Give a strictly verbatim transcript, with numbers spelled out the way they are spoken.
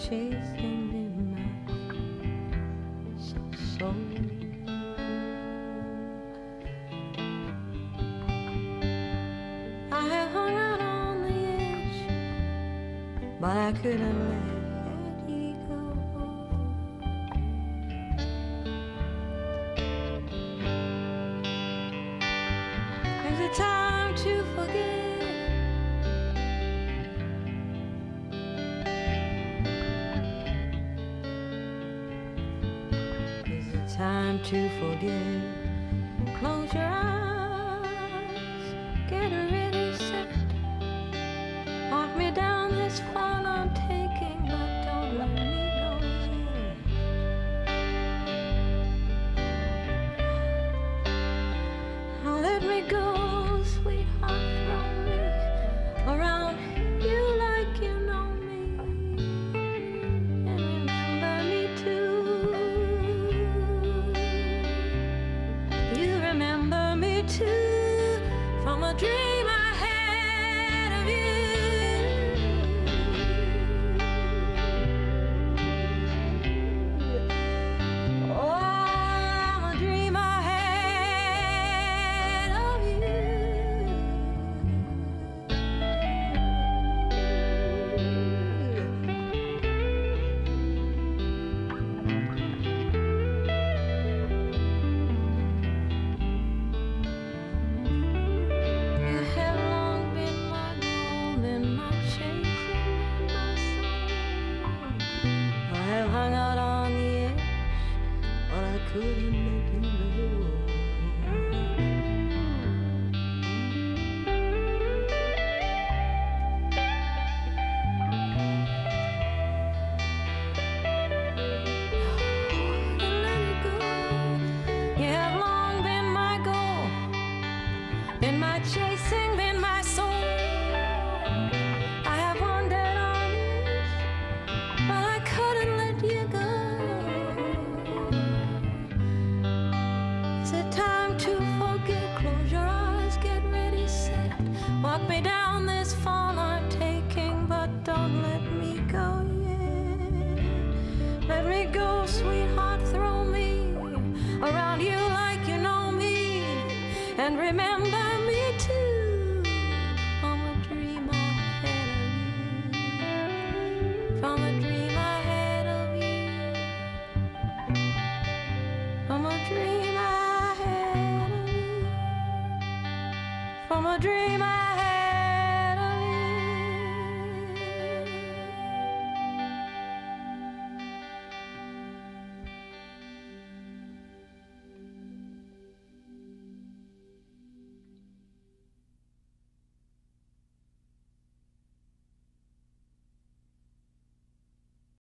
chasing in my soul. I have hung out on the edge, but I couldn't let you go. There's a time to forget. There's a time to forget. Close your eyes, get ready, set. Walk me down this fall I'm taking, but don't let me go yet. Now let me go, sweetheart, from me, around you like you know me, and remember me too. You remember me too, from a dream I had of you. Hung out on the edge, but I couldn't let you go. Let it go. You have long been my goal, been my chasing, been my soul. I have wandered on it, but I couldn't let you go. Is it time to forget? Close your eyes, get ready, set. Walk me down this fall I'm taking, but don't let me go yet. Let me go, sweetheart, throw me around you like you know me, and remember me too, from a dream I had of you, from a dream I had of you, from a dream I had of you, from a dream I